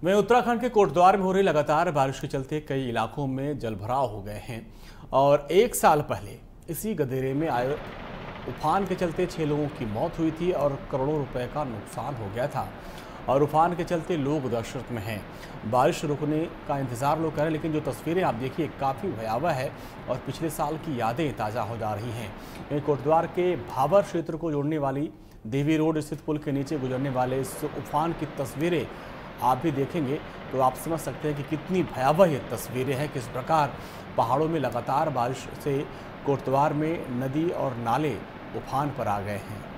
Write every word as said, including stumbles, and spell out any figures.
वहीं उत्तराखंड के कोटद्वार में हो रही लगातार बारिश के चलते कई इलाकों में जलभराव हो गए हैं और एक साल पहले इसी गदेरे में आए उफान के चलते छह लोगों की मौत हुई थी और करोड़ों रुपए का नुकसान हो गया था और उफान के चलते लोग दहशत में हैं। बारिश रुकने का इंतज़ार लोग करें, लेकिन जो तस्वीरें आप देखिए काफ़ी भयावह है और पिछले साल की यादें ताज़ा हो जा रही हैं। वहीं कोटद्वार के भाबर क्षेत्र को जोड़ने वाली देवी रोड स्थित पुल के नीचे गुजरने वाले इस उफान की तस्वीरें आप भी देखेंगे तो आप समझ सकते हैं कि कितनी भयावह ये तस्वीरें हैं, किस प्रकार पहाड़ों में लगातार बारिश से कोटद्वार में नदी और नाले उफान पर आ गए हैं।